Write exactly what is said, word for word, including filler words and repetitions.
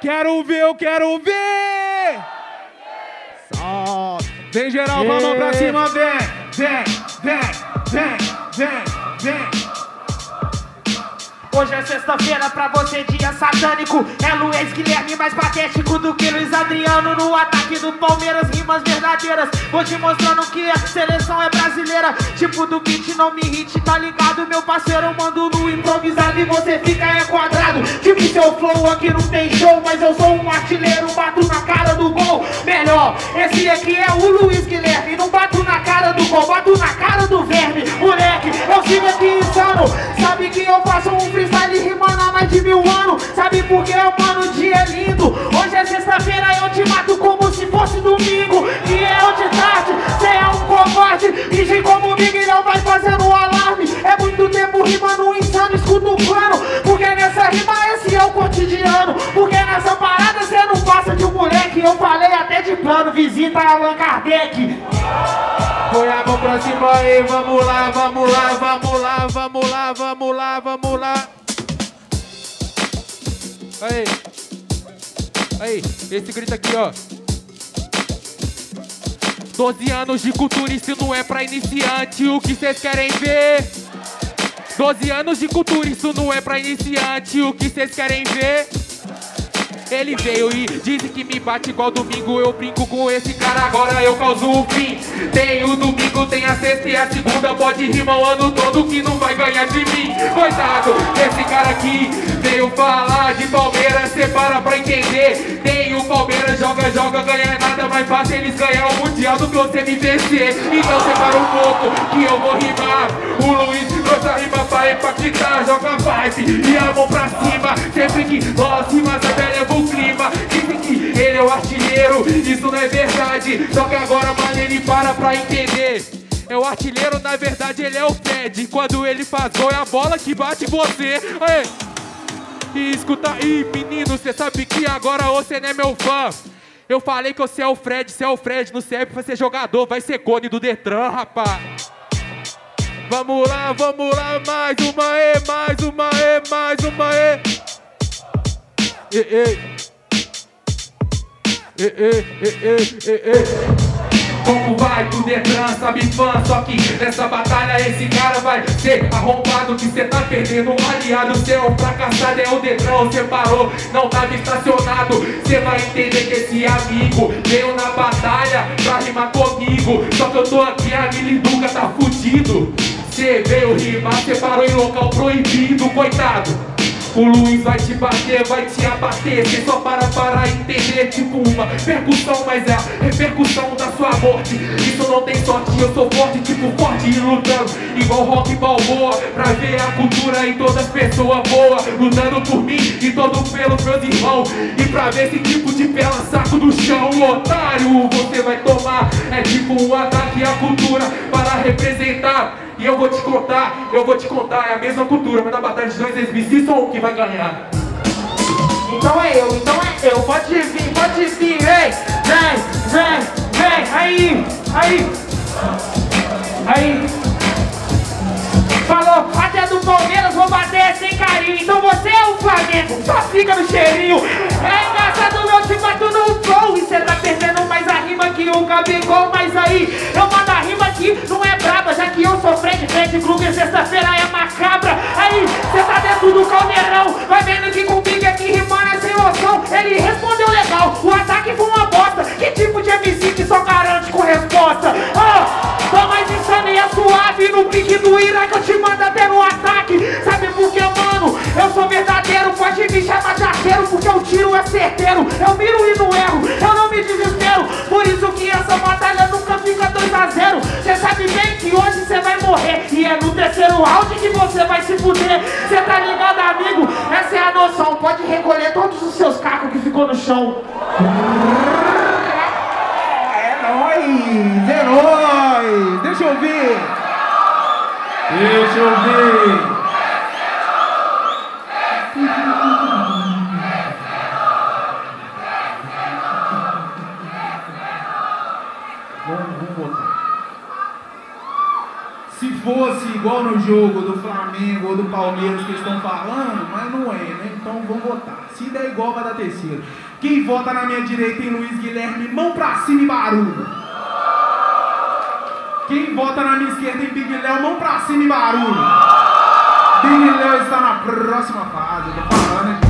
Quero ver, eu quero ver! Solta! Vem geral, com a mão pra cima, vem! Vem, vem, vem, vem, vem! Hoje é sexta-feira, pra você dia satânico. É Luiz Guilherme mais patético do que Luiz Adriano no ataque do Palmeiras, rimas verdadeiras. Vou te mostrando que a seleção é brasileira. Tipo do beat, não me irrite, tá ligado, meu parceiro? Eu mando no improvisado e você fica é quadrado. Tipo seu flow aqui não tem show, mas eu sou um artilheiro, bato na cara do gol. Melhor, esse aqui é o Luiz Guilherme. Não bato na cara do gol, bato na cara do verme. Moleque, eu sigo aqui insano. Sabe que eu faço um freestyle rimando há mais de mil anos. Sabe por que, mano, o dia é lindo. Hoje é sexta-feira, eu te mato como se fosse domingo. Que é o de tarde, cê é um covarde. Finge como o Miguel vai fazendo um alarme. É muito tempo rimando insano, escuta o plano. Porque nessa rima esse é o cotidiano. Porque nessa parada cê não passa de um moleque. Eu falei até de plano, visita Allan Kardec. Põe a mão pra cima aí, vamos lá, vamos lá, vamos lá, vamos lá, vamos lá, vamos lá. Aí, aí, esse grito aqui, ó. doze anos de cultura, isso não é pra iniciante, o que vocês querem ver? doze anos de cultura, isso não é pra iniciante, o que vocês querem ver? Ele veio e disse que me bate igual domingo. Eu brinco com esse cara, agora eu causo o fim. Tem o domingo, tem a sexta e a segunda. Pode rimar o ano todo que não vai ganhar de mim. Coitado, esse cara aqui veio falar de Palmeiras. Cê para pra entender. Tem o Palmeiras, joga, joga, ganha nada. Mais fácil eles ganhar o Mundial do que você me vencer. Então separa um pouco que eu vou rimar. O Luiz trouxe a rima pra impactar. Joga vibe e a mão pra cima. Sempre que nós rimas a velha o clima. Dizem que ele é o artilheiro, isso não é verdade. Só que agora, mano, ele para pra entender. É o artilheiro, na verdade ele é o Fred. Quando ele faz gol é a bola que bate em você. Aê. E escuta aí, menino, cê sabe que agora você não é meu fã. Eu falei que você é o Fred, você é o Fred, não serve pra ser jogador, vai ser cone do Detran, rapaz. Vamos lá, vamos lá, mais uma e, mais uma e, mais uma e. Ei, ei. Ei, ei, ei, ei, ei, ei. Como vai do Detran, sabe fã? Só que nessa batalha esse cara vai ser arrombado. Que cê tá perdendo um aliado seu. Fracassado é o Detran, cê parou, não tava estacionado. Cê vai entender que esse amigo veio na batalha pra rimar comigo. Só que eu tô aqui, a Miliduca tá fudido. Cê veio rimar, cê parou em local proibido, coitado. O Luiz vai te bater, vai te abater. Cê só para para entender, tipo uma percussão, mas é a repercussão da sua morte. Isso não tem sorte, eu sou forte, tipo forte e lutando igual Rock Balboa, pra ver a cultura em todas as pessoas boas, lutando por mim e todo pelos meus irmãos. E pra ver esse tipo de pela saco do chão, otário, você vai tomar. É tipo um ataque à cultura para representar. E eu vou te contar, eu vou te contar, é a mesma cultura, mas na batalha de dois M C só um que vai ganhar. Então é eu, então é eu, pode vir, pode vir, vem, vem, vem, vem, aí, aí, aí. Falou, até do Palmeiras vou bater sem carinho. Então você é o Flamengo, só fica no cheirinho. É engraçado, meu time bato no flow. E cê tá perdendo mais a rima que o Gabigol. Mas aí, eu mando a rima que não é braba, já que eu sou Fred, Fred Krueger, sexta-feira é macabra. Aí, cê tá dentro do caldeirão, vai vendo que comigo aqui rimando é sem noção. Ele respondeu legal, o ataque foi uma bosta. Que tipo de M C que só garante com resposta? Oh, tô mais insano e é suave no pique do Ira que eu te mando até no ataque. Sabe por que, mano? Eu sou verdadeiro, pode me chamar de arqueiro, porque o tiro é certeiro. Eu miro e não erro, eu não me desespero. Por isso que essa batalha nunca fica dois a zero. Cê sabe bem que hoje cê vai morrer, e é no terceiro round que você vai se fuder. Cê tá ligado, amigo? Essa é a noção. Pode recolher todos os seus cacos que ficou no chão. É nóis, é nóis. Deixa eu ver. Deixa eu ver. Vamos, vamos botar. Se for fosse igual no jogo do Flamengo ou do Palmeiras que eles estão falando, mas não é, né? Então vamos votar. Se der igual, vai dar terceiro. Quem vota na minha direita em Luiz Guilherme, mão pra cima e barulho. Quem vota na minha esquerda em Big Léo, mão pra cima e barulho. Big Léo está na próxima fase, eu tô falando, né, gente?